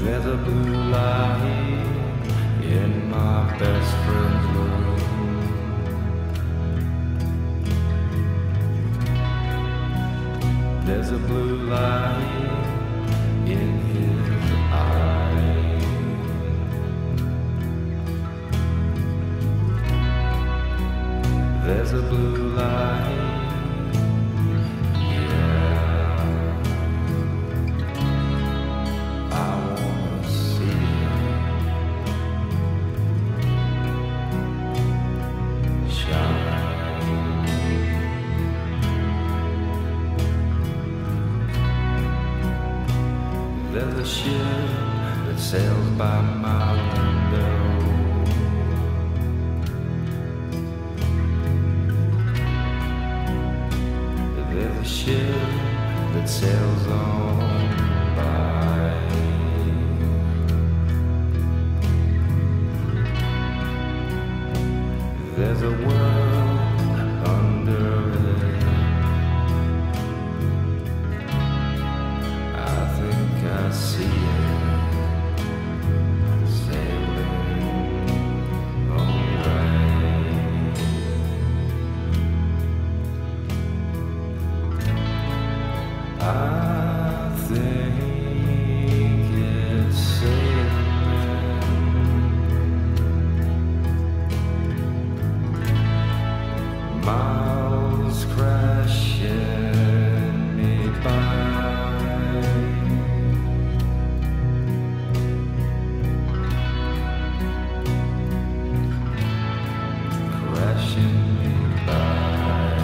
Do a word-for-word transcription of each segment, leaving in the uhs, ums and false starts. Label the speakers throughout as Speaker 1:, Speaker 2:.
Speaker 1: There's a blue light in my best friend's room. There's a blue light in his eye. There's a blue light, yeah. I wanna see it shine. There's a ship that sails by my window. There's a ship that sails on by. There's a world under it. I think I see it sailing away. I think it's sailing, miles crashing me by. Crashing me by.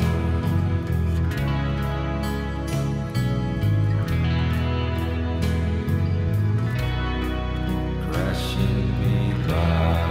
Speaker 1: Crashing me by.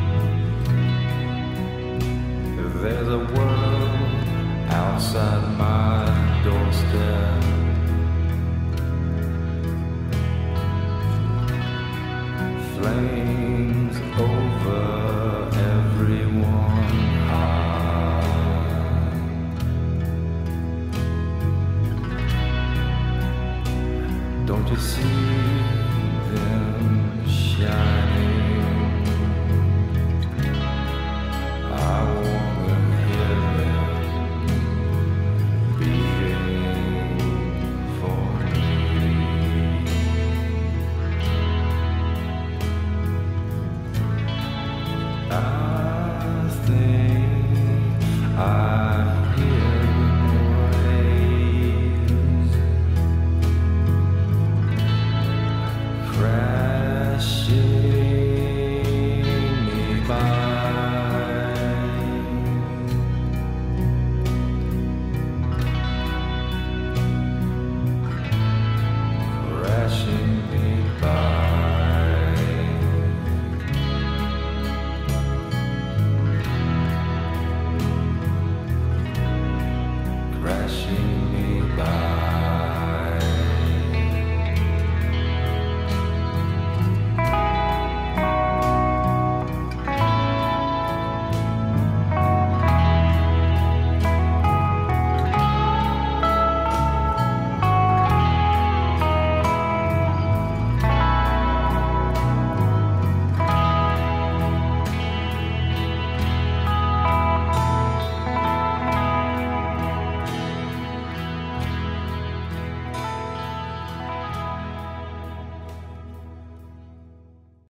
Speaker 1: There's a world outside my